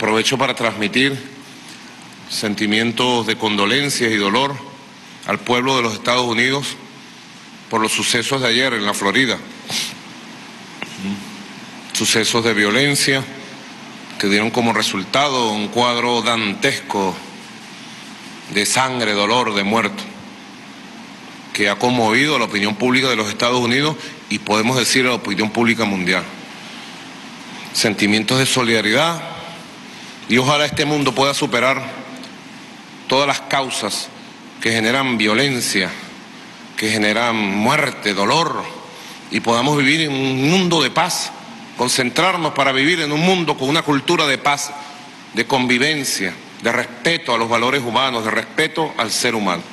Aprovecho para transmitir sentimientos de condolencias y dolor al pueblo de los Estados Unidos por los sucesos de ayer en la Florida. Sucesos de violencia que dieron como resultado un cuadro dantesco de sangre, dolor, de muertos, que ha conmovido a la opinión pública de los Estados Unidos y podemos decir a la opinión pública mundial. Sentimientos de solidaridad, y ojalá este mundo pueda superar todas las causas que generan violencia, que generan muerte, dolor, y podamos vivir en un mundo de paz, concentrarnos para vivir en un mundo con una cultura de paz, de convivencia, de respeto a los valores humanos, de respeto al ser humano.